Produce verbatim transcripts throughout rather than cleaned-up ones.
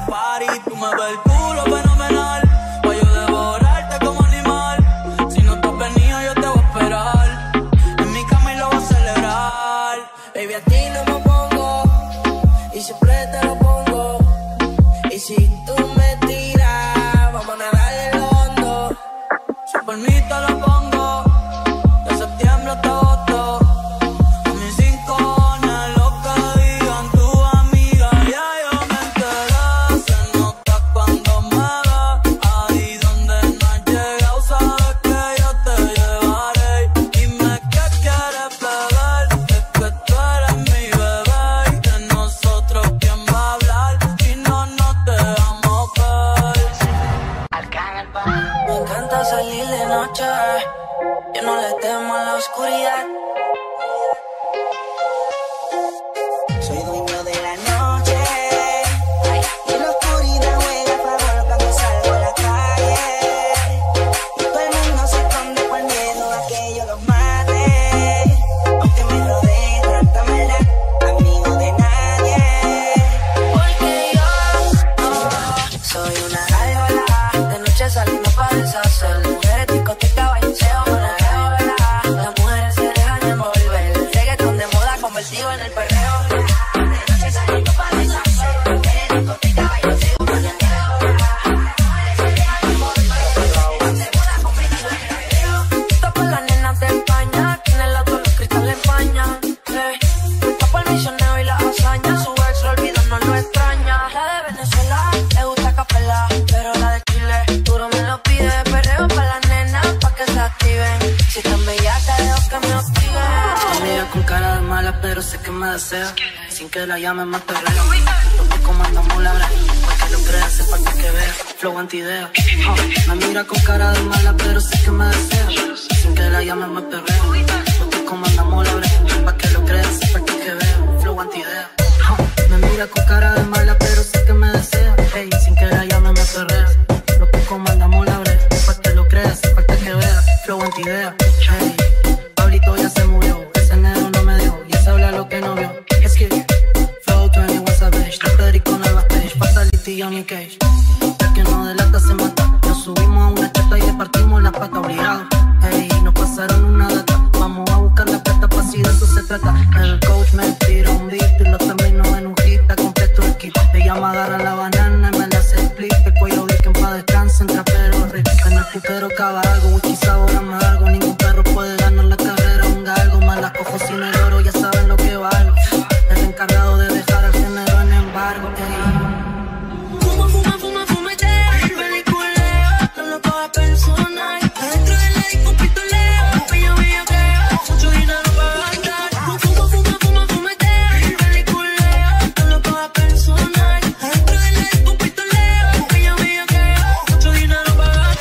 party. Tú me ves el culo fenomenal, pa' yo devorarte como animal. Si no te has venido yo te voy a esperar, en mi cama y lo voy a celebrar. Baby, a ti no me pongo, y siempre te lo pongo. Y si tú me tiras, vamos a nadar en lo hondo. Si por mí te lo pongo, de septiembre hasta agosto. A mis cinco cojones, lo que digan tus amigas, ya yo me enteré. Se nota cuando me ves, ahí donde no has llegado, sabes que yo te llevaré. Dime qué quieres beber, es que tú eres mi bebé. Y de nosotros quién va a hablar, si no nos dejamos ver. Me encanta salir de noche, yo no le temo a la oscuridad. Soy dueño de la noche, y en la oscuridad juega a favor cuando salgo a la calle. Y todo el mundo se esconde por miedo a que yo los mate. Aunque me rodee, trátamela, amigo de nadie. Porque yo oh, soy una gárgola, de noche salimos para deshacer. Mujeres, discoteca, baileceo, una gárgola. Las mujeres se dejan envolver, el reggaetón de moda convertido en el perreo. De noche salimos para deshacer. Mujeres, discoteca, baileceo, una gárgola. Las mujeres se dejan envolver, el reggaetón de moda convertido en el perreo. Topo las nenas de España, que en el auto los cristales empañan. Hey. Topo el misionero y la hazaña, su ex lo olvidó, no lo extraña. La de Venezuela le gusta capela, pero la de Chile duro me lo pide. Perreo pa' las nenas pa' que se activen. Si están bellacas, dejo que me hostiguen. Ella con cara de mala, pero sé que me desea. Sin que la llame más perreo. Lo que comandamos la brega, pa' que lo creas, sepa que que vea. Flow anti-idea. Uh, me mira con cara de mala, pero sé que me desea. Sin que la llame más perreo. Lo que comandamos la brega, pa' que lo creas, sepa que que vea. Flow anti-idea. Uh, me mira con cara de mala, pero sé que me desea. Hey, sin que la llame más perreo. Lo que comandamos la brega, pa' que lo creas, sepa que que vea. Flow anti-idea. Hey, Pablito ya se murió, ese negro no me dio, y ese habla lo que no vio. Es que Flow veintiuno Savage, Federico Nueva Stage, Fatality Johnny Cage. El que no delata se mata, nos subimos a una chata y le partimos la pata obligado. Hey, nos pasaron una data, vamos a buscar la plata, pa' si de eso se trata. El coach me tira un beat y lo termino en un hit, completo el kit. Ella me agarra la banana y me la hace split, el cuello vi que en paz descansa, en trapero rico. En el putero cava algo, whisky sabor amargo, ningún perro puede ganar la carrera, un galgo. Más las cojo sin el oro, ya saben lo que valgo. El encargado de dejar al género en embargo. Ey. Fuma, fuma, fuma, fumetea, peliculeo, no lo puedo personal. Adentro de la disco pistoleo, pillo, pillo, creo, mucho dinero para gastar. Fuma, fuma, fuma, fumetea, peliculeo, no lo puedo personal. Adentro de la disco pistoleo, pillo, pillo, creo, mucho dinero para gastar.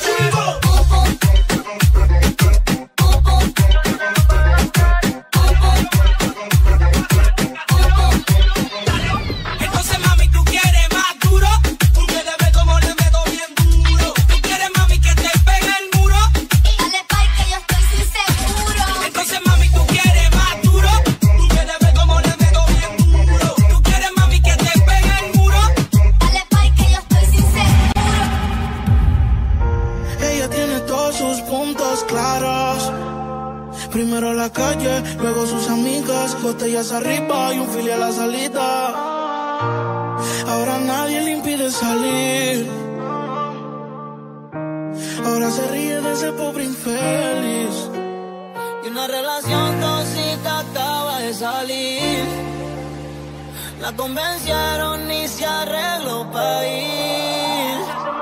Entonces mami, tú quieres más duro, tú quieres ver cómo le meto bien duro. Tú quieres mami que te pegue el muro. Dale pay que yo estoy sin seguro. Entonces mami, tú quieres más duro, tú quieres ver cómo le meto bien duro. Tú quieres mami que te pegue el muro. Dale pay que yo estoy sin seguro. Ella tiene todos sus puntos claros. Primero la calle, luego sus amigas, botellas arriba y un fili a la salida. Ahora nadie le impide salir. Ahora se ríe de ese pobre infeliz. Y una relación tóxica acaba de salir. La convencieron y se arregló para ir.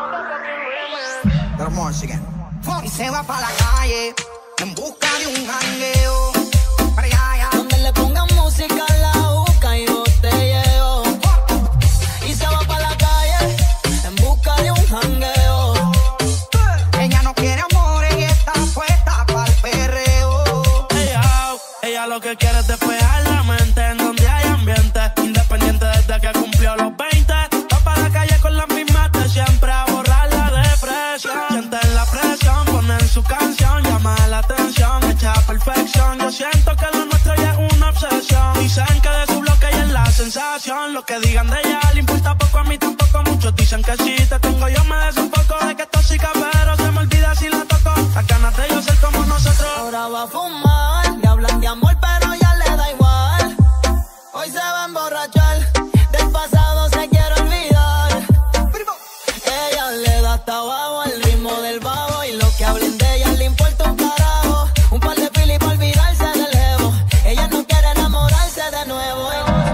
Y se va pa' la calle en busca de un jangueo. Para allá, allá. Donde le pongan música a la boca y botelleo. Y se va pa' la calle en busca de un jangueo. Ella no quiere amor, ella está puesta pa'l perreo. Ella, ella lo que quiere es despejar la mente en donde hay ambiente. Independiente desde que cumplió los veinte. Va pa' la calle con las mismas de siempre a borrar la depresión. Sienten la presión, ponen su canción, llama la atención, hecha perfección. Yo siento que lo nuestro ya es una obsesión. Dicen que de su bloque ella es la sensación. Lo que digan de ella le importa poco, a mí tampoco mucho. dicen que si te tengo yo me desenfoco. De que es tóxica pero se me olvida si la toco. Las ganas de yo ser como nosotros. Ahora va a fumar, le hablan de amor pero ya le da igual. Hoy se va a emborrachar, del pasado se quiere olvidar. Ella le da hasta abajo al ritmo del bajo. Y lo que hablen de ella le importa un carajo. Un par de filis para olvidarse del jevo. Ella no quiere enamorarse de nuevo.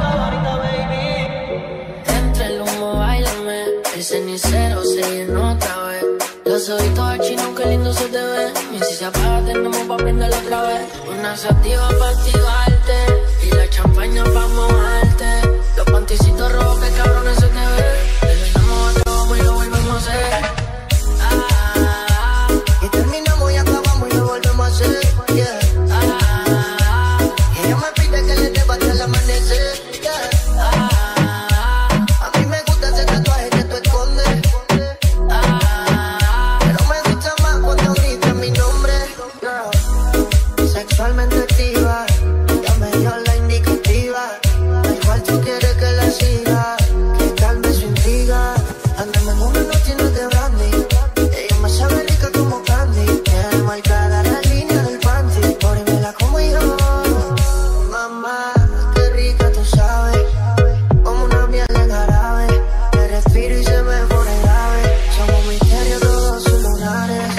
Entre el humo, bailame. El cenicero se llenó otra vez. Los ojitos al chino, qué lindo se te ve. Y si se apaga, tenemos pa' prenderlo otra vez. Una sativa pa' activarte. Y la champaña pa' mojarte. Los panticitos rojos, que cabrones se te ve. Terminamos, acabamos y lo volvemos a hacer. Ah, ah, ah. Y terminamos y acabamos y lo volvemos a hacer. Yeah. Ah, ah, ah. Y ella me pide que le deba hasta el amanecer. Yeah. Ah, ah, ah. A mí me gusta ese tatuaje que tú escondes. Ah, ah, Pero me gusta más cuando gritas mi nombre. Girl, sexualmente activa. Ya me dio la indicativa. Da igual tú quieres que la siga. Que calme su intriga. Andame en una noche no de brandy. Ella me sabe rica como candy. Tiene marcada la línea del panty. Por ahí me la como yo. Mamá, qué rica tú sabes. Como una miel en jarabe. Me respiro y se me pone grave. Somos misterios todos sus lunares.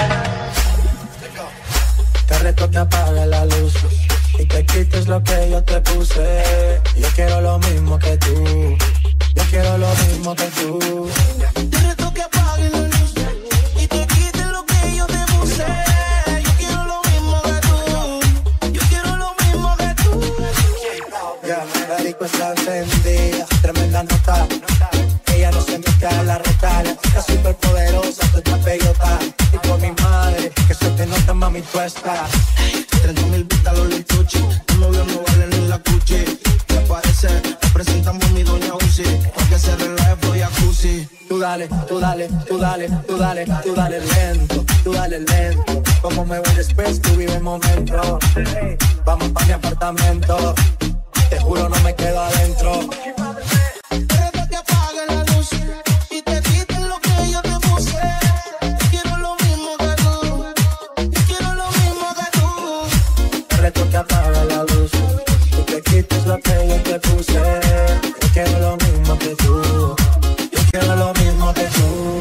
Te reto que apague la luz y que quites lo que yo te puse. Yo quiero lo mismo que tú. Yo quiero lo mismo que tú. Te reto que apague la luz y que quites lo que yo te puse. Yo quiero lo mismo que tú. Yo quiero lo mismo que tú. Ya, la disco está encendida. Tremenda nota. Ella no se mete a la reta. Está súper poderosa, tú estás bellota. Y por mi madre, que se te nota, mami, tú estás. treinta mil vistas los lituchi. Tu novio no vale ni la cuchi. Te parece, te presentamos mi doña Uzi. Porque se relaje voy a Cusi. Tú dale, tú dale, tú dale, tú dale, tú dale lento, tú dale lento. Como me voy después, tú vive el momento. Vamos pa' mi apartamento. Te juro no me quedo adentro. Reto que apague la luz y te quites lo que yo te puse. Quiero lo mismo que tú. Yo quiero lo mismo que tú. Te reto que apaga la luz y que quites lo que yo te puse. Yo quiero lo mismo que tú. Yo quiero lo mismo que tú.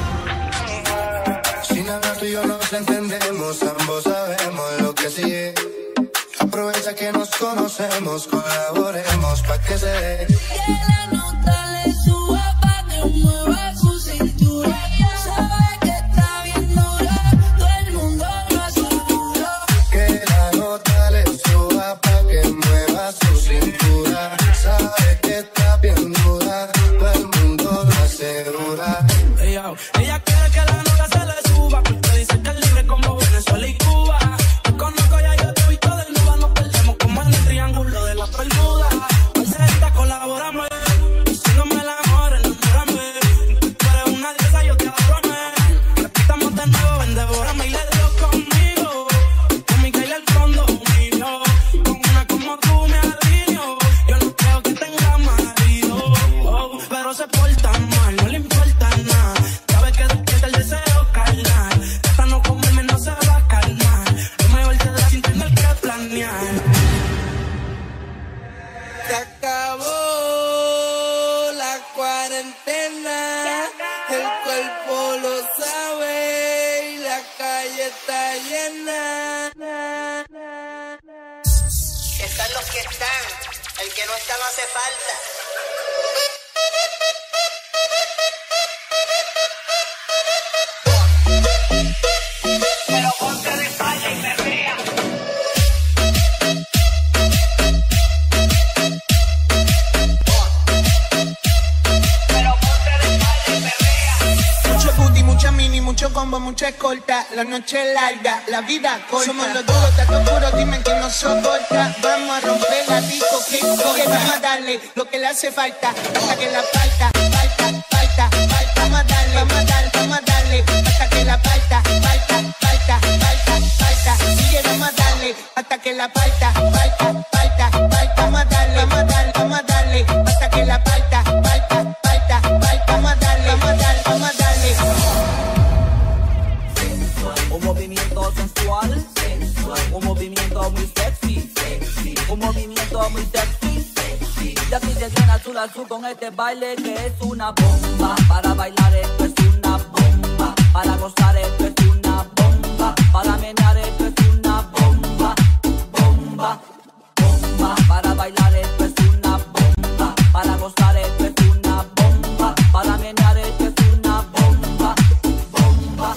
Sin hablar tú y yo nos entendemos. Ambos sabemos lo que sigue. Aprovecha que nos conocemos, colaboremos pa' que se dé. Que la nota le suba pa' que mueva su cintura. Sabe que está bien dura, todo el mundo lo asegura. Que la nota le suba pa' que mueva su cintura. Sabe que está bien dura, todo el mundo lo asegura. Ella, ella quiere que la nota se le suba, porque dice que es libre como Venezuela y Cuba. Te conozco ya, yo te he visto desnuda, nos perdemos como en el triángulo de las Bermudas. Parcerita, colaborame, si no me la amor, enamórame. Tú eres una diosa, yo te adoro, me. Repitamos de nuevo, ven, devórame y le dio conmigo. Con mi caída al fondo mío, con una como tú me arrío. Yo no creo que tenga marido, oh, pero se porta mal, no le importa nada. Sabe que despierta el deseo carnal. Esta no comerme no se va a calmar. Lo mejor te da sin tener que planear. Se acabó la cuarentena, el cuerpo lo sabe y la calle está llena. Están los que están. El que no está no hace falta. Pero ponte de espalda y perrea. Pero ponte de espalda y perrea. Mucho booty, mucha mini, mucho combo, mucha escolta. La noche es larga, la vida corta. Somos los duros, te juro, dime que no soporta. Vamos a romper la disco, que que vamos a darle lo que le hace falta. Hasta que la falta, falta, falta, falta. Vamos a darle, vamos a darle, vamos a darle. Hasta que la falta, falta, falta, falta, falta. Sigue, vamos a darle. Hasta que la falta, falta, falta, falta. Vamos a darle, vamos a darle, vamos a darle. Hasta que la falta, falta, falta, falta. Vamos a darle, vamos a darle. corazón con este baile que es una bomba. Para bailar esto es una bomba. Para gozar esto es una bomba. Para menear esto es una bomba. Bomba, bomba. Para bailar esto es una bomba. Para gozar esto es una bomba. Para menear esto es una bomba. Bomba.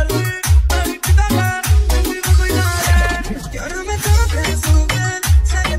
Subir, sé que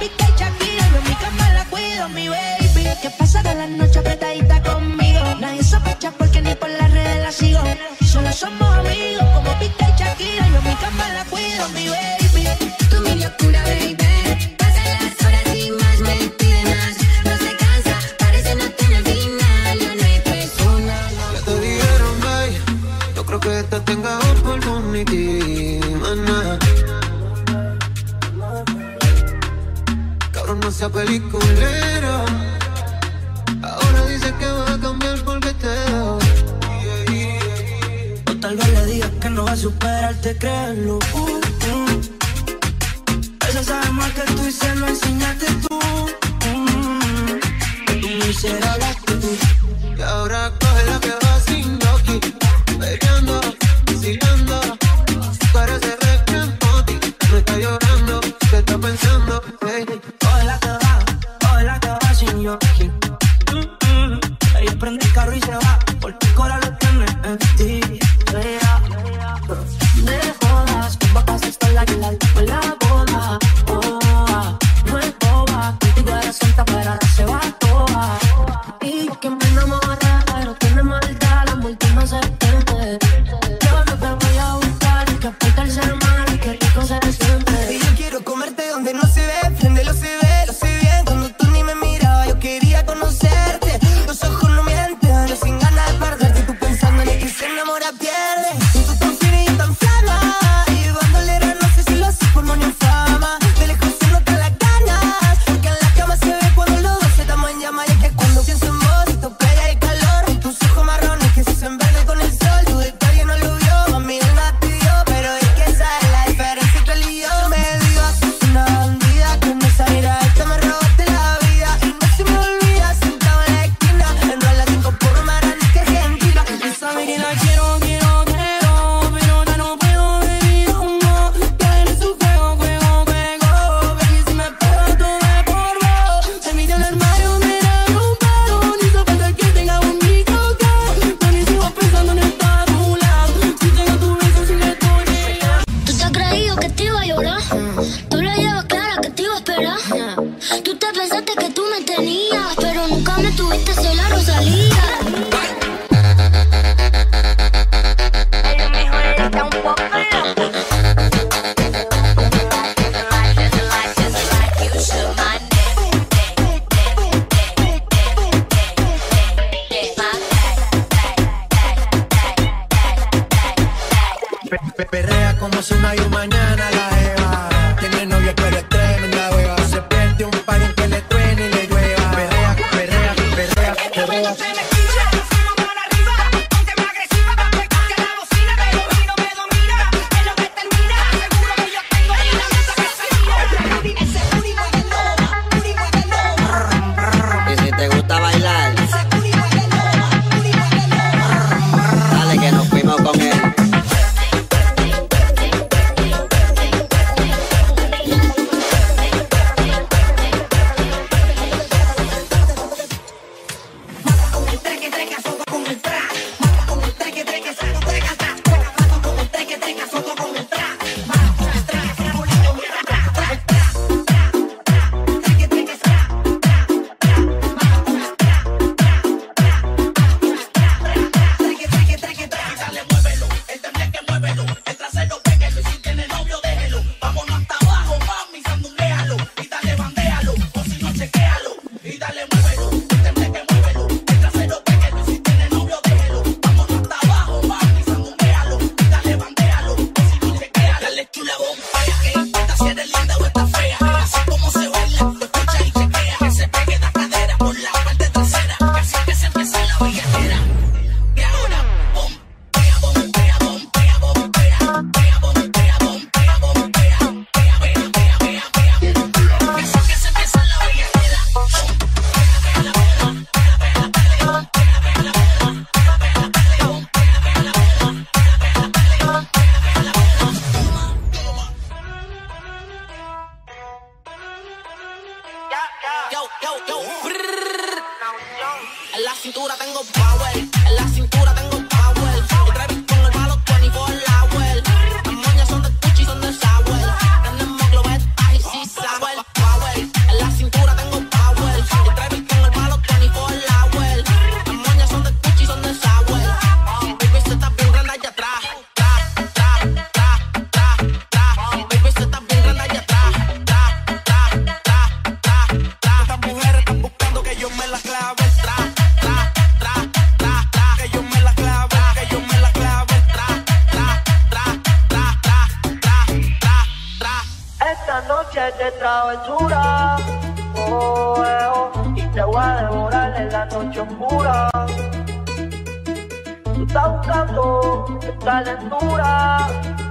Piqué y Shakira, yo en mi cama la cuido, mi baby. Que pasa de la noche apretadita conmigo. Nadie sospecha porque ni por las redes la sigo. Solo somos amigos como Piqué y Shakira, yo en mi cama la cuido, mi baby. Tú mi locura, baby. Pasan las horas y más me pide más. No se cansa, parece no tener final. Ya no hay persona. Ya te dijeron, babe, no creo que esta tenga opportunity, maná. Cabrón, no sea peliculero. Ahora dice que va a cambiar porque te veo. O tal vez le digas que no va a superarte, créelo. Uh, uh. Ella sabe más que tú y se lo enseñaste tú. Mm. Tú me hicieras hablar tú. Y ahora coge la que va sin Rocky, peleando, vacilando. Parece reclamoti, no está llorando, te está pensando, hey. Coge la que va, coge la que va sin Yoki. Mm-mm. Ella prende el carro y se va, porque el corazón lo tiene en ti. De jodas, con vacas está la que la con la boda. Oh, no es boba, contigo era suelta, pero ahora se va toda. Y yo que me enamoré, pero tiene maldad, la muerte no se entiende. Yo no te voy a buscar, y que aprieta el ser mal, y que rico se siente. Y yo quiero comerte donde no se ve, prendelo se ve, lo sé bien. Cuando tú ni me mirabas, yo quería conocerte. Los ojos no mienten, yo sin ganas de perderte. Tú pensando en el que se enamora pierde. Y tú tan fina y yo tan flama, y bandolera no sé si lo haces por money o fama. De lejos se notan las ganas, porque en la cama se ve cuando los dos estamos en llama. Y es que cuando pienso en vos, esto pega el calor. Y tus ojos marrones que se hacen verde con el sol. Tú de que alguien no lo vio, mami él no te dio, pero es que esa es la diferencia entre él y yo. Me digas, sos una bandida, que me saliera esta me robaste la vida. Y no se me olvida, sentado en la esquina, en la cinco por más grande que Argentina. Esa menina quiero, quiero, quiero, pero ya no puedo vivir como que eres su juego, juego, juego. Baby, si me pego todo es por vos. Se mira el armario, mira un paro, ni hizo falta que tenga un micro que también sigo pensando en estar a tu lado. Si tengo tu beso, si le estoy llegando. ¿Tú te has creído que te iba a llorar? Tú la llevas clara que te iba a esperar. Tú te pensaste que tú me tenías, pero nunca me tuviste sola, Rosalía. El mejor está un poco loco. Perrea como si no hay un mañana la Eva. Tiene novia pero es tremenda hueva. Se prende un par en que le truene y le llueva. Perrea, perrea, perrea, perrea. Y si te gusta bailar, dale que nos fuimos con él. En la cintura tengo power, en la cintura tengo power. Y Travis con el malo veinticuatro hours. Las moñas son de Gucci, son de Sour. Tenemos globet, icy, sour, power. de travesura, oh, eh, oh, y te voy a devorar en la noche oscura. Tú estás buscando esta calentura,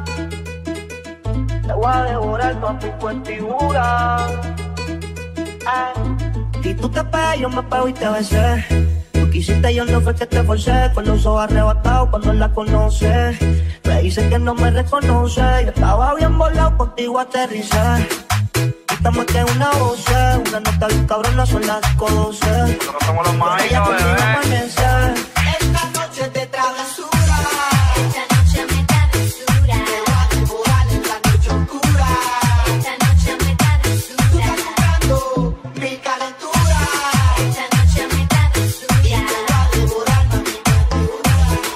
te voy a devorar con tu cuentibura. Si tú te pegas, yo me pego y te besé. Lo que hiciste yo no fue que te forcé. Con los ojos arrebatados cuando la conoces. Me dice que no me reconoce. Yo estaba bien volado, contigo aterricé. Estamos que una voz, una nota bien cabrona, son las doce. Nosotros somos los más hijos, bebé. Esta noche de travesura, Esta noche me travesura, te voy a devorar en la noche oscura. esta noche me travesura, Tú estás buscando mi calentura, esta noche me travesura, y te voy a devorar con mi calentura.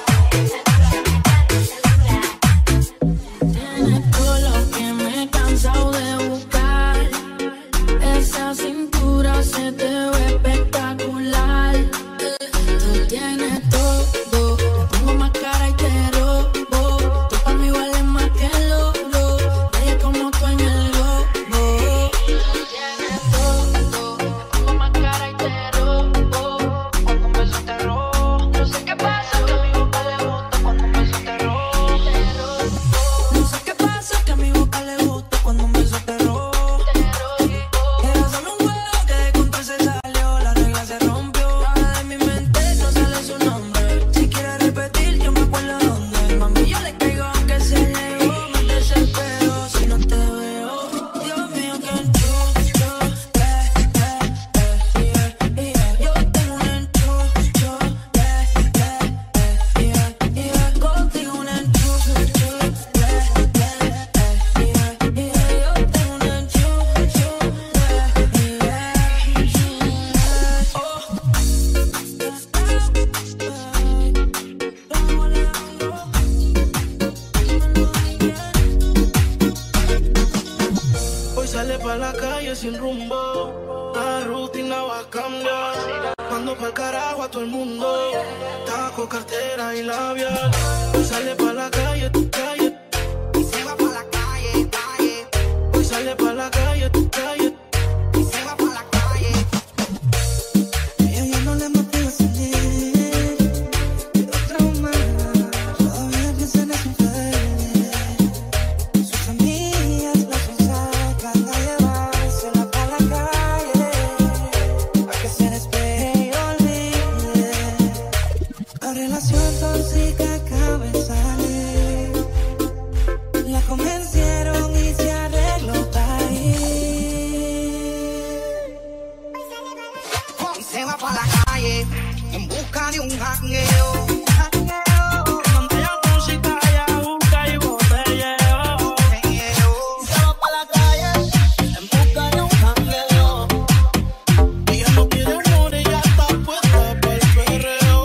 Tienes todo lo que me he cansado de buscar. Esa cintura se te ve espectacular. Tú tienes todo, le pongo más cara y te robo. Tú pa' mí vales más que el oro. Ella como tú en el lobo. Tienes todo, le pongo más cara y te robo. Cuando un beso te robo. No sé qué pasa, que a mi boca le gusta cuando un beso te robo. No sé qué pasa, que a mi boca le gusta cuando un beso te robo. Era solo un juego que de control se salió, la regla se rompió. Ahora de mi mente no sale su nombre. Si quiere repetir, yo me acuerdo dónde. Mami, yo le caigo aunque se lejos. Me desespero si no te veo. Dios mío, que enchucho, eh, eh, eh, yeah, yeah. Yo tengo un enchucho, eh, eh, eh, yeah, yeah. Contigo un enchucho, eh, eh, eh, yeah, yeah. Yo tengo un enchucho, eh, yeah. Oh. Hoy sale pa' la calle sin rumbo, la rutina va a cambiar. Mando pa'l carajo a todo el mundo, taco, cartera y labial. Hoy sale pa' la calle, tu calle, Y se va pa' la calle, calle, hoy sale pa' la calle, tu calle. y se va pa' la calle. Ella no le motiva a salir, pero traumada, todavía piensa en su fe. Sus amigas la son sacan a llevársela pa' la calle, a que se despeje y olvide. La relación tóxica acaba de salir, la convencieron y se arregló para ir. Y se va pa' la calle en busca de un jangueo. Donde haya música, haya juca y botelleo. Se va pa' la calle en busca de un jangueo. Ella no quiere amor, ella está puesta pa'l perreo.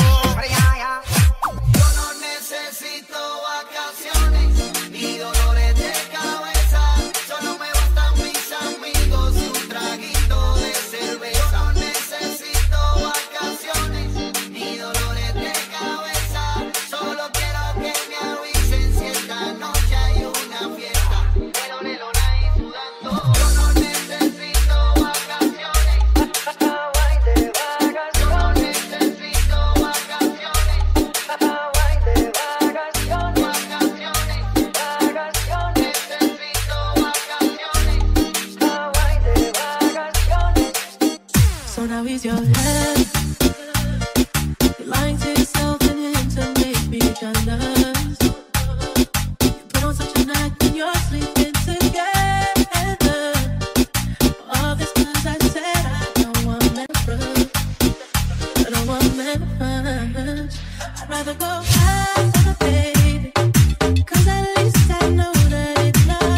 Yo no necesito vacaciones ni dolores de cabeza. Solo me bastan mis amigos y un traguito de cerveza. Yo no necesito vacaciones ni dolores de cabeza. Solo quiero que me avisen si esta noche hay una fiesta. Pero Nelona y sudando. Yo no necesito vacaciones. Hawaii de vacaciones, Yo no necesito vacaciones. Hawaii de vacaciones, Vacaciones. vacaciones, Necesito vacaciones. Hawaii de vacaciones. Son a visionar. You're lying to yourself and you to make me jealous. You put on such an act when you're sleeping together. All this 'cause I said I don't want memories. I don't want memories. I'd rather go out, baby, 'cause at least I know that it's not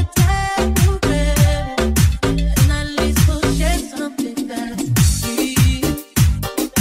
temporary. And at least we'll share something that's deep.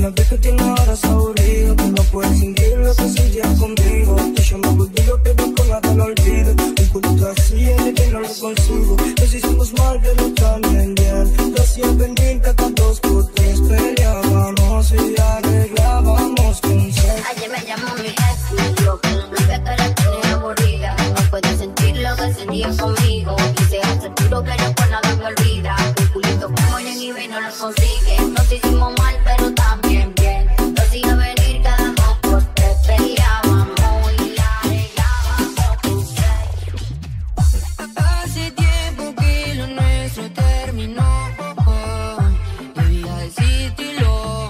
me ves que tiene horas aburrido, tú no puedes fingir lo que sentías conmigo. Déjame contigo, pero con nada lo olvido. Un culto así es que no lo consigo. Nos hicimos mal, pero también bien. Lo hacía pendiente cada dos por tres. Peleábamos y arreglábamos con sex. Ayer me llamó mi ex, me dijo que no novia que la tenía aburrida. No puede sentir lo que sentía conmigo. Quise hacer duro, pero por nada me olvida. Un culito como en y no lo consigue. Nos hicimos mal, pero también bien. Lo hacía venir cada dos por tres. Peleábamos y arreglábamos con sex. Hace tiempo que lo nuestro terminó. Debía decírtelo.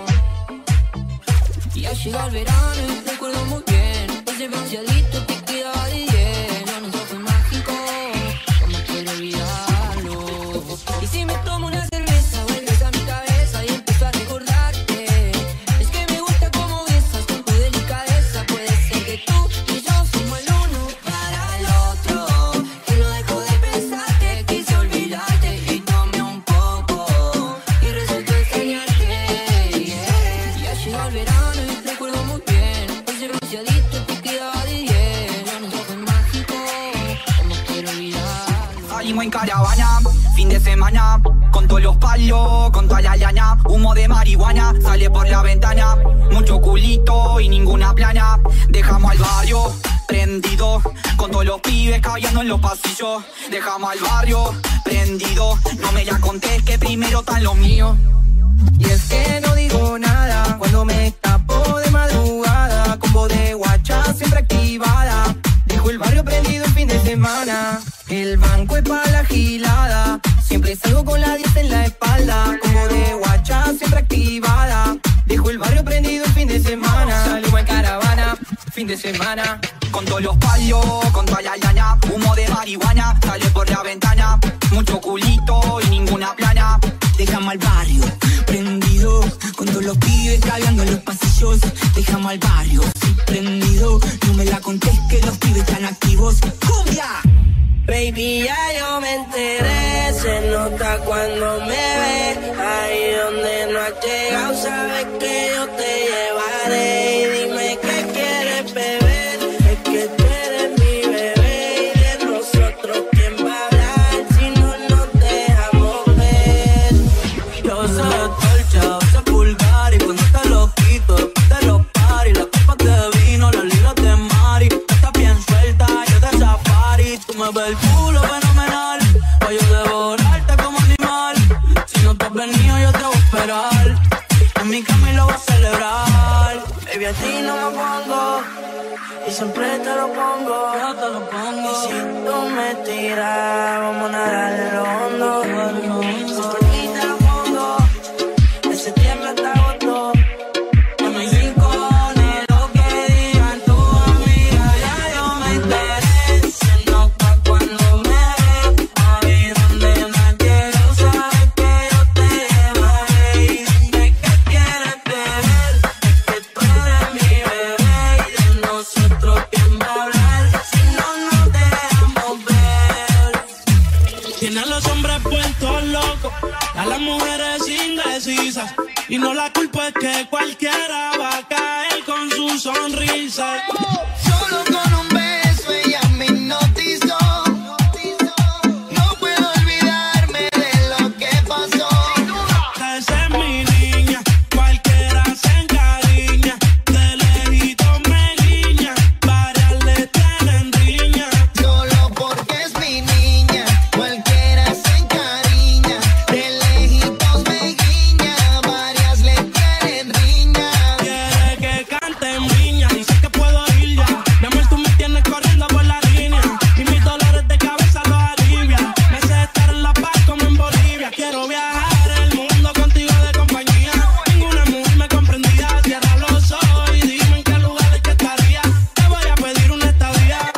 Y ya llega el verano y recuerdo muy bien. Ese bronceadito te quedaba de diez. Lo nuestro fue mágico, como quiero olvidarlo. Y si me tomo una cerveza, vuelves a mi cabeza y empiezo a recordarte. Es que me gusta como besas con tu delicadeza. Puede ser que tú y yo somos el uno para el otro. Que no dejo de pensarte, quise olvidarte y tomé un poco y resultó extrañarte. Yeah. Ya llegó el verano y recuerdo muy bien. Ese bronceadito te quedaba de diez. Lo nuestro fue mágico, como quiero olvidarlo. Salimos en caravana, fin de semana, con todos los palos, con toda la llana. Humo de marihuana, sale por la ventana. Mucho culito y ninguna plana. Dejamos al barrio prendido, con todos los pibes cayendo en los pasillos. Dejamos al barrio prendido, no me la contés que primero están los míos. Y es que no digo nada cuando me escapo de madrugada, con voz de guacha siempre activada. Dejo el barrio prendido el fin de semana. El banco es para la gilada. Siempre salgo con la diez en la espalda, con voz de guacha siempre activada. Dejo el barrio prendido el fin de semana. Salimos en caravana, fin de semana. Con todos los palos, con toda la llana. Humo de marihuana, sale por la ventana. Mucho culito y ninguna plana. Dejamos al barrio prendido, con todos los pibes cagando en los pasillos. Dejamos al barrio prendido, no me la contés que los pibes están activos. ¡Cumbia! Baby, ya yo me enteré, se nota cuando me ves. Ahí donde no has llegado, sabes que yo te llevaré. Y dime qué quieres beber, es que tú eres mi bebé. Y de nosotros, ¿quién va a hablar si no nos dejamos ver? Yo soy torcha, soy vulgar y cuando te lo quito, después de los paris, las copas de vino, las libras de mari. Estás bien suelta, yo de safari. Tú me ves el culo fenomenal, pa' yo devorarte como animal. Si no te has venido yo te voy a esperar, en mi cama y lo voy a celebrar. Baby, a ti no me pongo y siempre te lo pongo. Yo te lo pongo. Y si tú me tiras, vamos a nadar lo hondo. Si por ti te lo pongo, de septiembre hasta agosto. En mis rincones, lo que digan tus amigas, ya yo me enteré. Se nota cuando me ves, ahí donde me quiero, sabes que yo te llevaré. Y dime qué quieres beber, es que tú eres mi bebé. Y de nosotros, ¿quién va a hablar si no nos dejamos ver? Tiene a los hombres puestos locos, a las mujeres indecisas. Y no la culpa es que cualquiera va a caer con su sonrisa. Solo con un beso ella me hipnotizó. No puedo olvidarme de lo que pasó. Esa es mi niña, cualquiera se encariña. De lejitos me guiña, varias le tienen riña. Solo porque es mi niña, cualquiera se encariña. De lejitos me guiña, varias le tienen riña. Quiere que cante en viña, dice que puedo ir ya. Mi amor, tú me tienes corriendo por la línea, y mis dolores de cabeza los alivian. Me sé estar en la paz como en Bolivia. Quiero viajar el mundo contigo de compañía. Ninguna mujer me comprendía. Cierra los ojos y dime en qué lugar es que estaría. Te voy a pedir una estadía.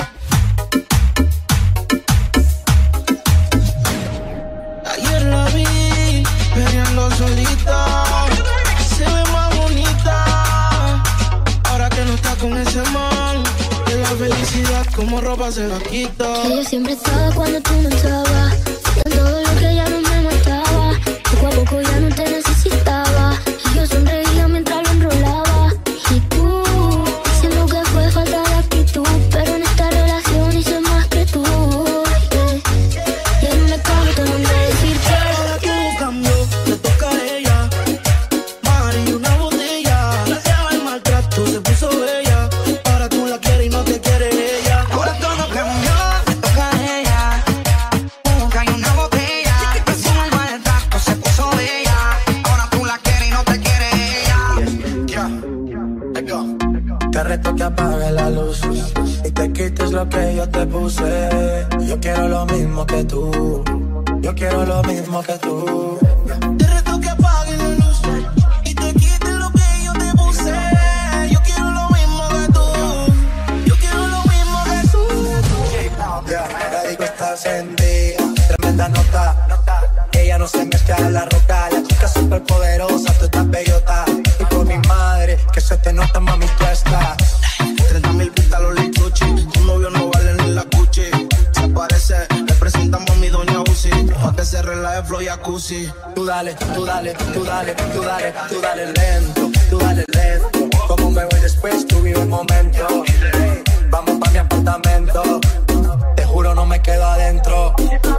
Ayer la vi, peleando solita. Se ve más bonita, ahora que no está con ese man. Que la felicidad como ropa se la quita. Que yo siempre estaba cuando tú no estabas. En todo lo que ya no me mataba. Poco a poco ya no te necesitaba. Y yo sonreía lo que yo te puse. Yo quiero lo mismo que tú. Yo quiero lo mismo que tú. Te reto que apagues la luz y te quites lo que yo te puse. Yo quiero lo mismo que tú. Yo quiero lo mismo que tú. Yeah, la disco está encendida, tremenda nota. Ella no se mete a la roca. La chica súper poderosa, tú estás bellota. Y por mi madre, que se te nota, mami, tú estás. Treinta mil pistas los licuchi. Tu novio no vale ni la cuchi. Se aparece, le presentamos a mi doña Uzi. Pa' que se relaje flow jacuzzi. Tú dale, tú dale, tú dale, tú dale, tú dale lento, tú dale lento. Como me voy después, tú vive el momento. Hey, vamos pa' mi apartamento. Te juro no me quedo adentro.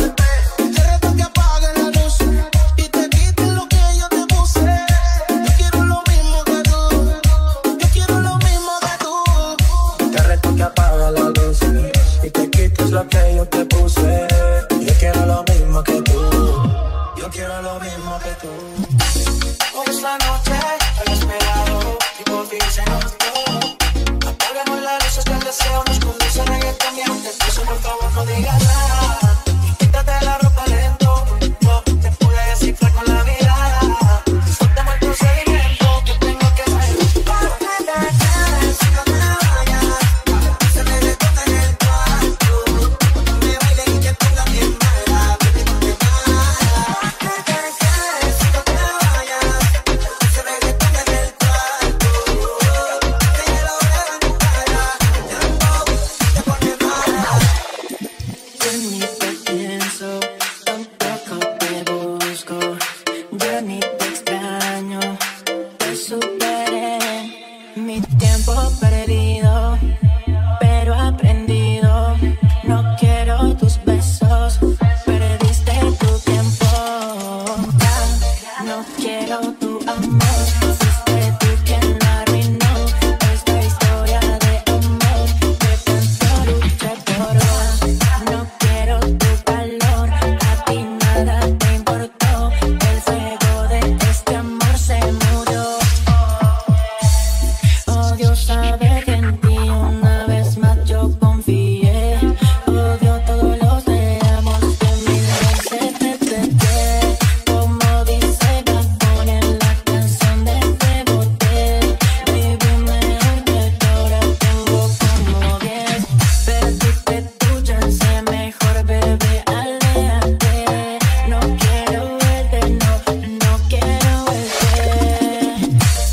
Te reto que apagues la luz y te quites lo que yo te puse. Yo quiero lo mismo que tú. Yo quiero lo mismo que tú. Te reto que apagues la luz y te quites lo que yo te puse. Yo quiero lo mismo que tú. Yo quiero lo mismo que tú. Hoy es la noche, el esperado y por fin se nos dio. Apagamos las luces que el deseo nos conduce a reggaetón y aunque eso por favor no digas nada. Quítate la ropa lento, no te pude descifrar con la mirada. Disfrutemos el procedimiento que tengo que hacer. ¿Por qué te quedas si no te vayas? Se me detona en el cuarto. Me baile y te ponga bien mala, baby, no te vayas. ¿Por qué te quedas si no te vayas? Se me detona en el cuarto. Que ya lo veo en tu cara. Ya no te pone mala. Ya ni te pienso, tampoco te busco. Ya ni te extraño, te superé. Mi tiempo perdido, pero aprendido. No quiero tus besos, perdiste tu tiempo. Ya no quiero tu amor, fuiste tú quien la arruinó. Esta historia de amor que tanto luché por vos. No quiero tu calor, a ti nada te importó. El fuego de este amor se murió. Odio saber que en ti una vez más yo confié. Odio todos los te amos que mil veces te traté. Como dice Bad Bunny en la canción de Te Boté. Viví mejor que ahora tengo como diez. Perdiste tu chance, mejor bebé, aléjate. No quiero verte, no, no quiero verte.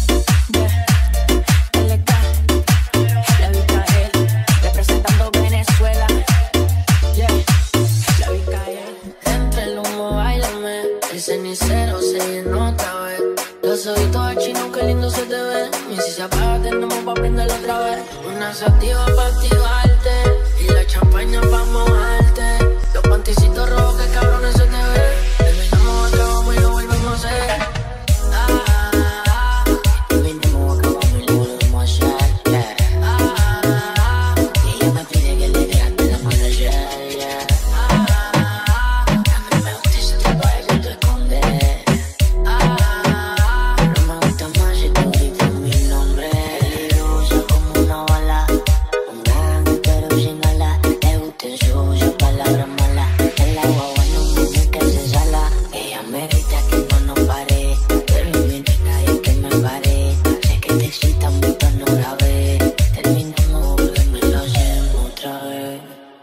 L K, la Vicael, representando Venezuela. Yeah, la Vicael. Entre el humo, bailame. El cenicero se llenó otra vez. Los ojitos chinos, qué lindo se te ve. Y si se apaga, tenemos pa' prenderlo otra vez. Una sativa pa' activarte. Y la champaña pa' mojarte. Los panticitos rojos, que cabrones se te ve. Terminamos, acabamos y lo volvemos a hacer. Ah, ah, ah. Terminamos, acabamos y lo volvemos a hacer. Yeah. Ah, ah, ah. Y ella me pide que le dejaste la mano ayer. Yeah. Ah, ah, ah. A mí me gusta ese tipo de que tú escondes. Ah, ah, ah. No me gusta más si tú gritas mi nombre. Peligrosa como una bala. Un grande pero sin alas. Le gusta el sucio, palabras malas. El agua bueno, mujer que se sala. Ella me grita que no nos pare. Pero mi nena es que me pare. Sé que te excita mucho, no grabé. Terminamos, bebé, me lo hacemos otra vez.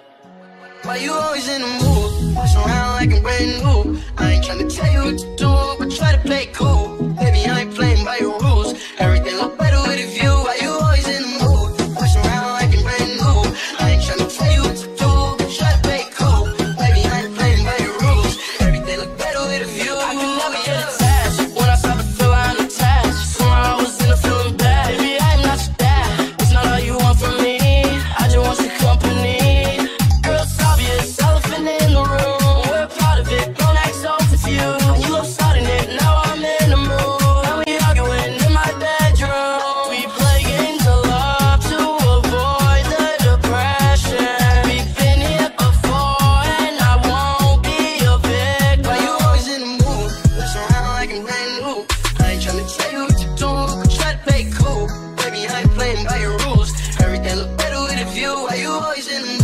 Why you always in the mood? Push around like I'm brand new. I ain't tryna tell you what to do, but try to play cool. Baby, I ain't playing by your rules. Everything look better with a view. Why you always in the mood? Push around like I'm brand new. I ain't tryna tell you what to do, but try to play cool. Baby, I ain't playing by your rules. Everything look better with a view. I can never get attached. When I start to feel I'm attached. Somehow I was in a feeling bad. Baby, I'm not your dad. It's not all you want from me. I just want your company. Girl, it's obvious, elephant in the room. We're part of it, don't act so confused. You love starting it, now I'm in the mood. And we arguing in my bedroom. We play games of love to avoid the depression. We've been here before, and I won't be a victim. Why you always in the mood? Push around like I'm brand new. I ain't tryna tell you what to do, but try to play cool. Baby, I ain't playing by your rules. Everything look better with a view. Why you always in the mood?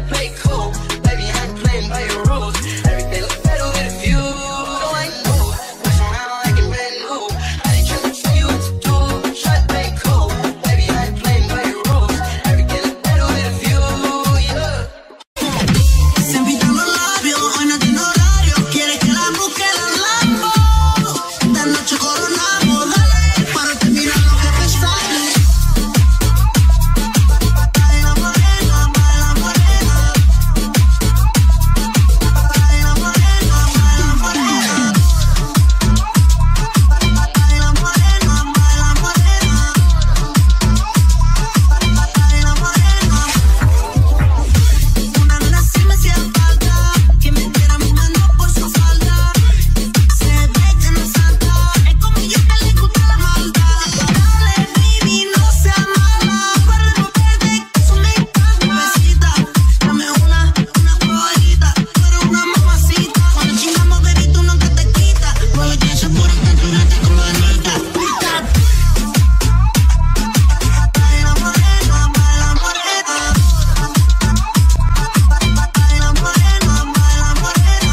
play cool. Baby, I ain't playing by your rules. Everything looks better with you. So I move, push around like a brand new. I ain't trying to tell you what to do. Try to play cool. Baby, I ain't playing by your rules. Everything looks better with you. Yeah. Se invitan los labios, hoy no tiene horario. Quiere que la busque la lambo. De noche coronamos, dale, para terminar lo que te sale. Baila morena, baila morena. Baila morena, baila morena. Baila morena, baila morena. Baila morena. Una nena sí me hacía falta, que me diera mi mano por su falda. Se ve que no es santa, es como yo que le gusta la maldad. Dale, baby, no seas mala, para romperte que eso me encanta. Besita, dame una, una probadita, tú eres una mamacita. Cuando chingamos, baby, tú nunca te quitas. Mueve que esa pura cantura te como Anita. Baila morena, baila morena. Baila morena, baila morena.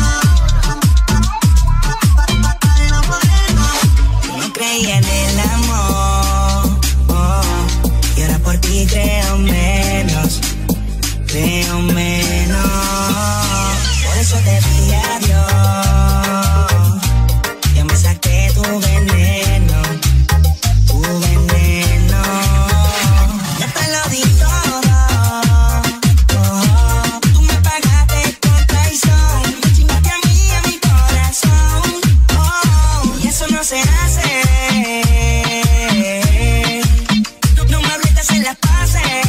Baila morena. No creía en el amor, oh, y ahora por ti creo menos, creo menos. Por eso te dije adiós, yo me saqué tu veneno, tu veneno. Ya te lo di todo, oh, tú me pagaste con traición, me chingaste a mí, a mi corazón, oh, y eso no se hace. No me hables en las pases.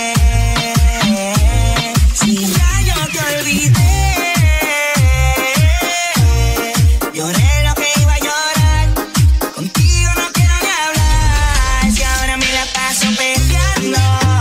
Si ya yo te olvidé, lloré lo que iba a llorar. Contigo no quiero ni hablar. Si ahora me la paso peleando,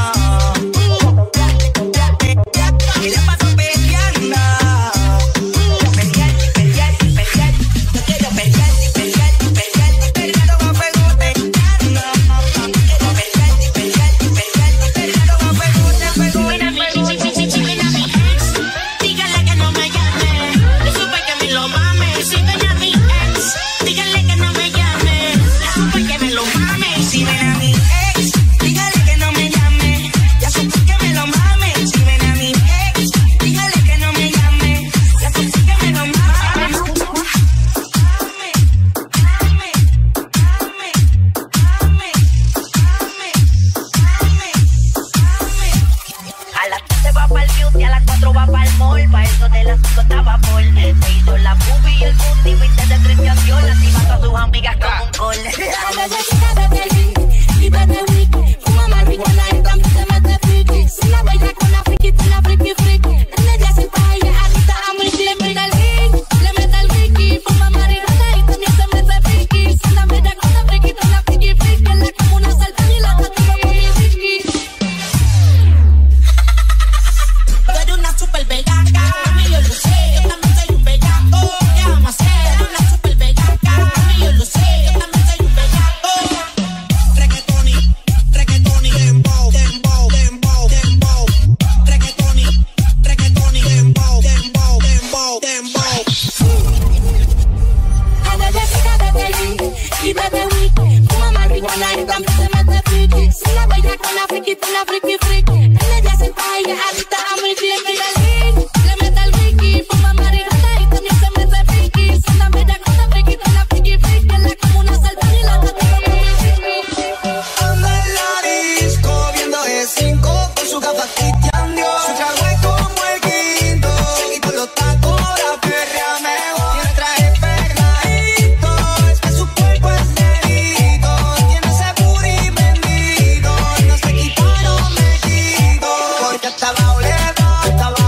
me la paso peleando. Pelear, pelear, pelear. No quiero pelear, ni pelear, ni pelear, ni pelear con fuego peleando. Quiero pelear, ni pelear, ni pelear, ni pelear con fuego, fuego. Mira mi, mira mi ex, dígale que no me llame. Yo supe que me lo mame. Si ven a mi ex, dígale que no me llame. Yo supe que me lo mame. Si ven a mi ex, dígale que no me llame. Ya supe que me lo mame. Si ven a mi ex, dígale que no me llame. Ya supe que me lo mame. Ame, ame, ame, ame, ame, ame, ame. A las tres va para el beauty, a las cuatro va para el mall. Pa' eso de las cinco estaba por. Se hizo la boobie y el booty, viste de treintación. Activando a sus amigas como un call. Y vete wiki, fuma marihuana y también te mete friki. Si la baila con la friki, tú la friki friki. En ella se falla, ahorita a mi le mete el link, le mete el wiki. Fuma marihuana y también se mete friki. Si la baila con la friki, tú la friki friki. En la como una salta y la tatuo con mi wiki. Tú eres una super bellaca, mami yo lo sé. Yo también soy un bellaco. ¿Qué vamos a hacer? Tú eres una super bellaca, mami yo lo sé. Yo también soy un bellaco. Reggaetoni, reggaetoni, dembow, dembow, dembow, dembow. Reggaetoni, reggaetoni, dembow, dembow, dembow, dembow. A bebé fica bebé y bebé wiki. Fuma marihuana y también se mete friki. Si la baila con la friki, tú la friki friki. En ella se falla, ahorita a mi le mete el link, le mete el wiki. Fuma marihuana y también se mete friki. Si la baila con la friki, tú la friki friki. En la como una salta y la tatuo con mi wiki. Anda en la disco viendo E cinco con su gafas Cristian Dior. Su trago es como el quinto, se quitó los tacos, la perrea mejor. Tiene traje pegadito, es que su cuerpo es delito. Tiene ese booty bendito, no se quitaron, me quito. Porque estaba oledo, estaba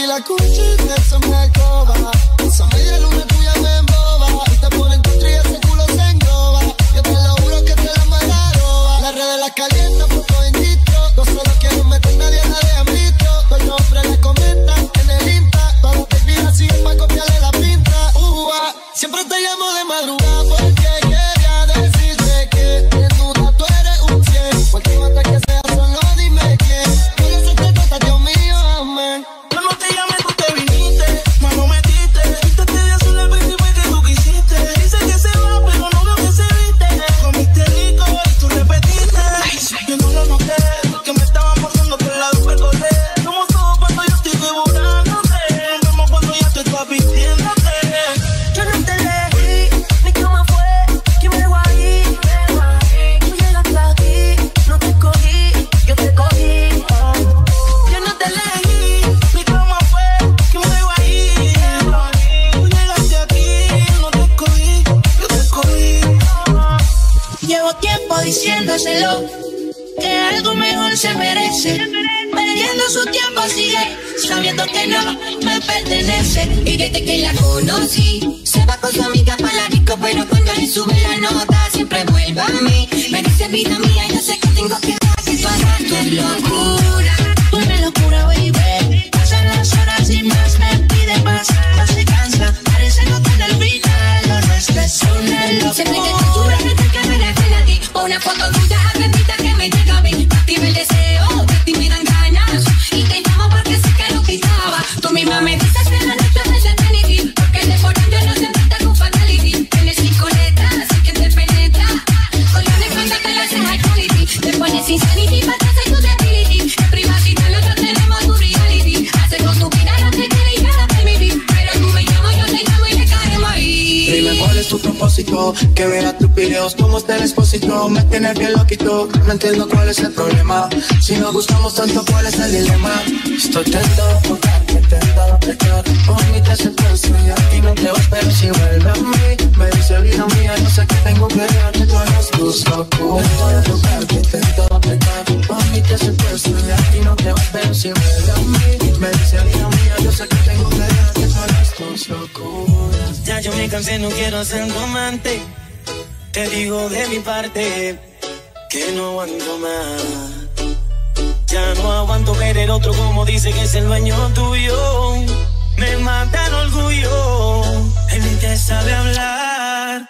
y la cuchi eso me alcoba. Esa media luna tuya me emboba. Y te pone en contra y ese culo se engloba. Yo te lo juro que te la mararoba. Las redes las calientan, foto en distro. No se lo quieren meter, nadie la dejan visto. Todos los hombres le comentan en el Insta. Todos te piden así pa' copiarle la pinta. Uh, ah, siempre te llamo de madrugada porque quería decirte que en duda tú eres un cien. Cualquier mata que sea solo dime quién. Que eso te trata, Dios mío, amén. Yo no te llamé, tú te viniste, mano metiste. Viste te vi azul al príncipe que tú quisiste. Dice que se va, pero no veo que se viste. Comiste rico y tú repetiste. Yo no lo noté, porque me estaba forzando por la super corte. Somos todos cuando yo estoy devorándote. Nos vemos cuando ya te estás vistiéndote. Yo no te elegí, ni cómo fue, quién me dejó ahí. Tú llegaste aquí, no te escogí, yo te cogí. Yo no te elegí, ni cómo fue, que me dejó ahí. Tú llegaste aquí, no te escogí, yo te escogí. Llevo tiempo diciéndoselo, que algo mejor se merece. Perdiendo su tiempo sigue, sabiendo que no me pertenece. Y desde que la conocí, se va con su amiga para la disco, pero cuando le sube la nota siempre vuelve a mí. Me dice vida mía, yo sé que tengo que dar, que tú hagas tu locura. Una locura, baby. Pasan las horas y más me pide más. No se cansa, parece no tener final. Lo nuestro es una locura. Siempre que te sube, no te que me la pena a ti. Una foto tuya, aprendita que me llega a mí. Activa el deseo, te intimidan ganas. Y te llamo porque sé que lo quitaba. Tú misma me dices que la noche es de eternity. Porque de por yo no se trata con fatality. Tienes cincoleta, sé que te penetra. Colores cuando te la hacen high quality. Te pones insanity, patas en tu debility. En privacidad nosotros tenemos tu reality. Hace con tu vida lo que quieres y nada permitir. Pero tú me llamas, yo te llamo y le caemos ahí. Dime cuál es tu propósito, que verás tus videos como está el expósito. Me tienes bien loquito, no entiendo cuál es el problema. Si nos gustamos tanto, cuál es el dilema. Estoy tentado a tocarte, tentado a pecar. Por mí te acepto y a ti no te vas, pero si vuelve a mí. Me dice vida mía, yo sé que tengo que dejarte, tú eres tus locuras. Tentado a tocarte, tentado a pecar. Por mí te acepto y a ti no te vas, pero si vuelve a mí. Me dice vida mía, yo sé que tengo que dejarte, tú eres tus locuras. Ya yo me cansé, no quiero ser tu amante. Te digo de mi parte que no aguanto más. Ya no aguanto querer otro como dice que es el dueño tuyo. Me mata el orgullo, él ni te sabe hablar.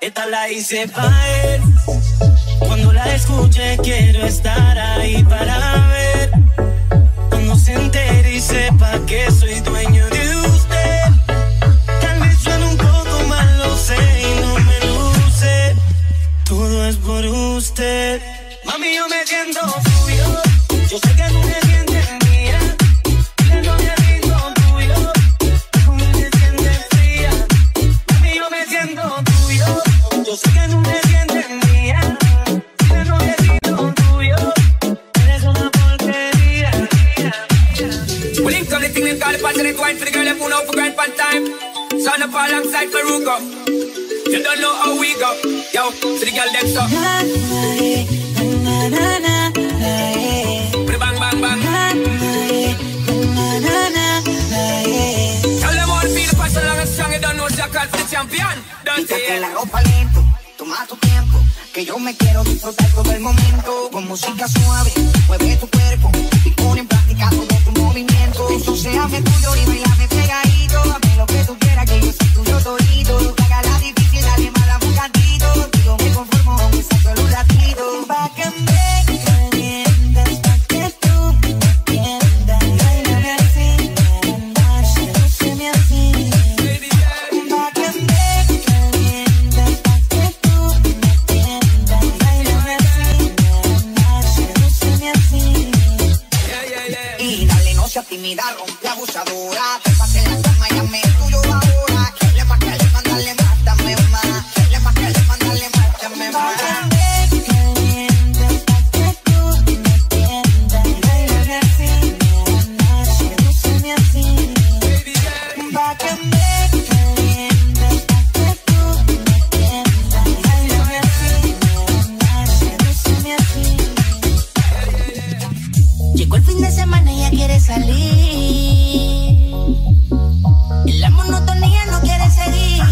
Esta la hice pa' él. Cuando la escuche quiero estar ahí para ver. Cuando se entere y sepa que soy dueño de usted. Tal vez suene un poco mal, lo sé y no me luce. Todo es por usted. Mami, yo me siento suyo. Yo sé que tú me sientes mía. Que no me rindo tuyo. Como me sientes fría. Mami, yo me siento tuyo. Yo sé que tú me sientes mía. Que no me rindo tuyo. Eres una porquería. We link up the thing they call the passionate wine for the girl that pull out for grind part time. Sound up alongside Faruko. You don't know how we go. Yo, so the girl them so. Na, na, na, na, eh. Put it bang, bang, bang. Na, na, na, na, na, eh. Tell them all to feel the passion long and strong. You don't know Jack for the champion. Don't Quítate say la ropa lento, toma tu tiempo, que yo me quiero disfrutar todo el momento. Con música suave, mueve tu cuerpo y pon en práctica todo tu movimiento. Entonces hazme tuyo y bailame pegadito. Hazme lo que tú quieras, que yo soy tuyo todito. No te hagas la difícil, dale más un cantito. Yo me conformo aunque sea solo un ratito. Pa' que me calientes, pa' que tú me entiendas. Bailame así, sedúceme así. Pa' que me calientes, pa' que tú me entiendas. Bailame así, sedúceme así. Y dale, no seas tímida, rompe abusadora. Te pasé la cama y hazme tuyo ahora. Dale más, dale más, dale más, dame más. Dale más, dale más, dale más, dame más. Llegó el fin de semana y ella quiere salir. En la monotonía no quiere seguir.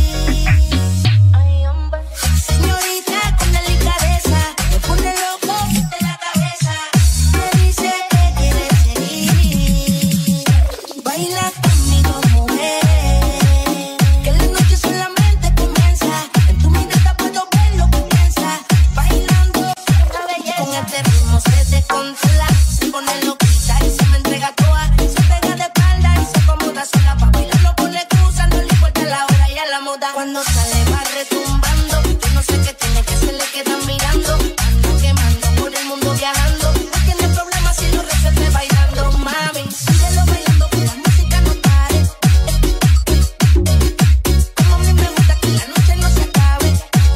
Señorita con delicadeza, me pone loco de la cabeza. Me dice que quiere seguir. Baila conmigo, mujer, que la noche solamente comienza. En tu mirada puedo ver lo que piensas. Bailando una belleza. Con este ritmo se descontrola. Se pone loquita y se me entrega toda. Se pega de espalda y se acomoda sola. Pa' bailarlo con la excusa, no le importa la hora y a la moda. Cuando sale va retumbando. Yo no sé qué tiene que se le quedan mirando. Ando quemando por el mundo viajando. No tiene problema si lo resuelve bailando. Mami, síguelo bailando que la música no pare. Como a mí me gusta que la noche no se acabe.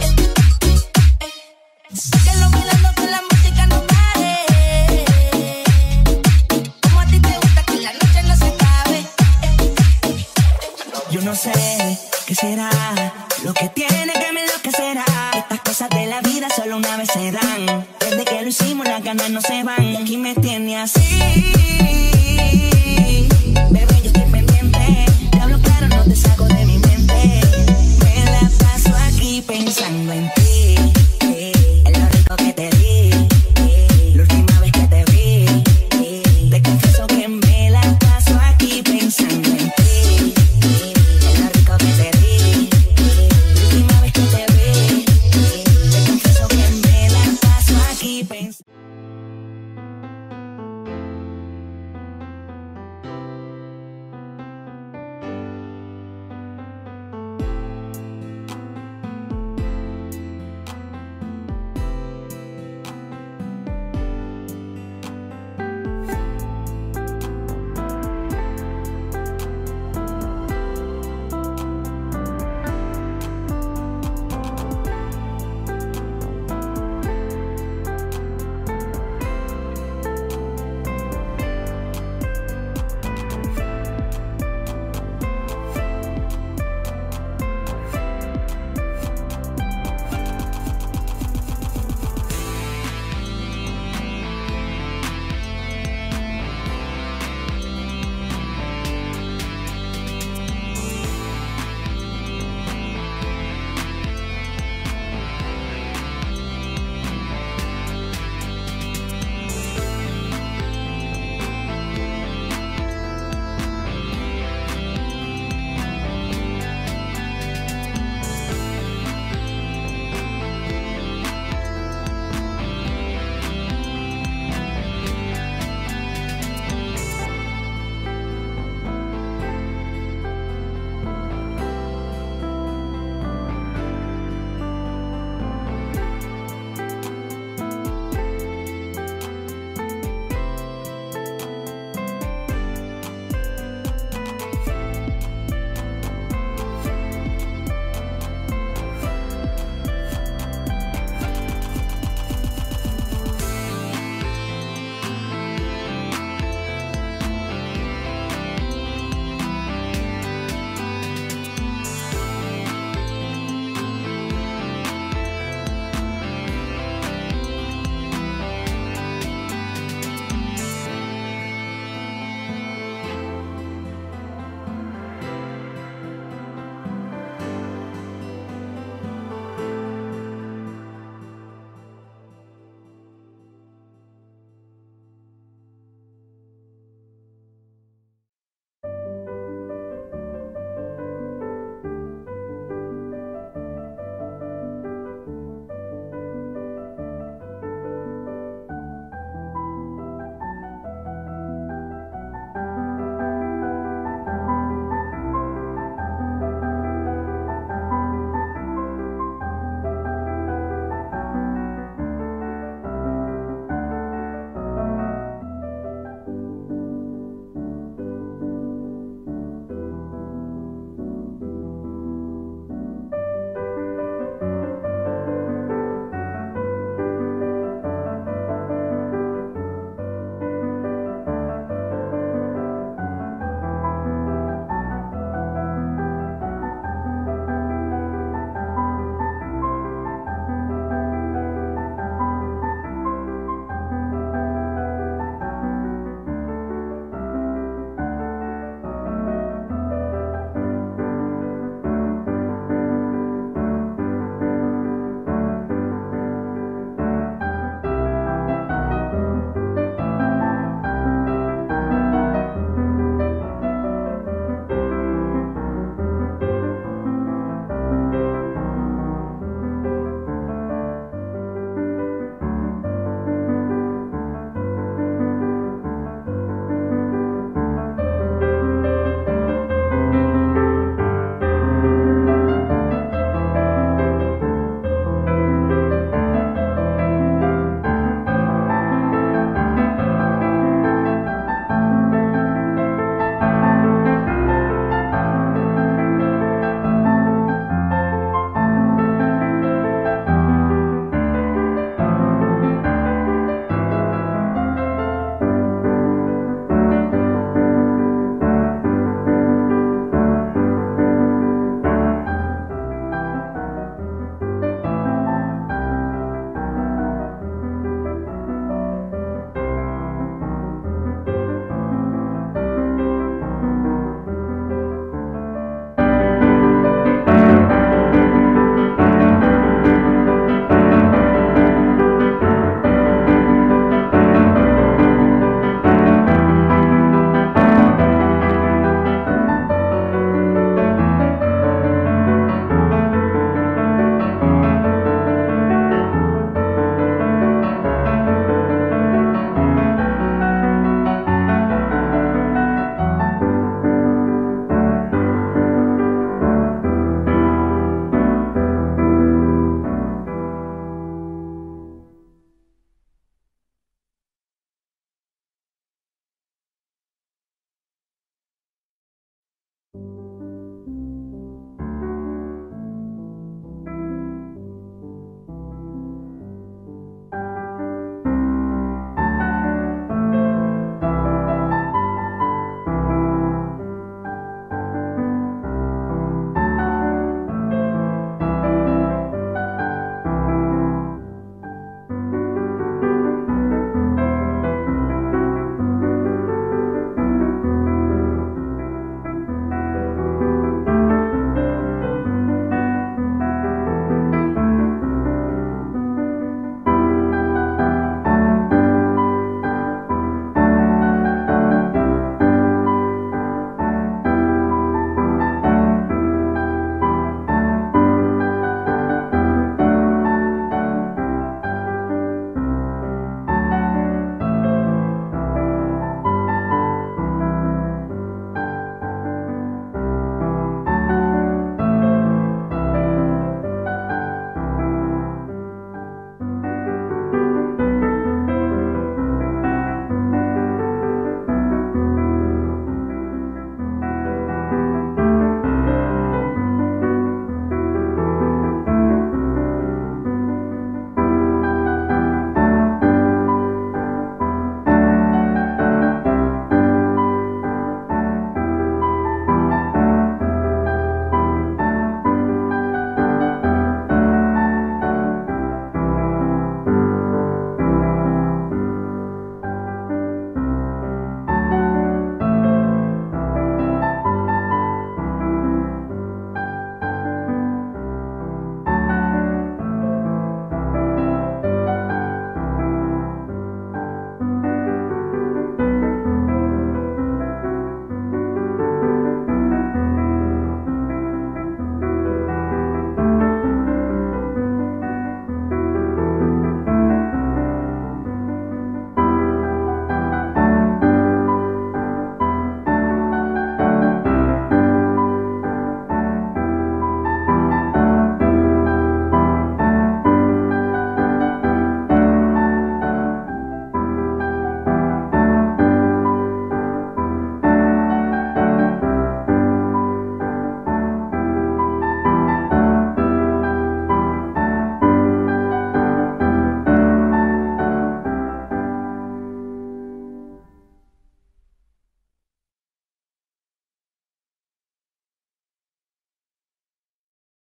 Síguelo bailando que la música no pare. Como a ti te gusta que la noche no se acabe. Yo no sé qué será lo que tiene que me enloquecerá. Estas cosas de la vida solo una vez se dan. Desde que lo hicimos las ganas no se van. Y aquí me tiene así. Bebé, yo estoy pendiente. Te hablo claro, no te saco de mi mente. Me la paso aquí pensando en ti.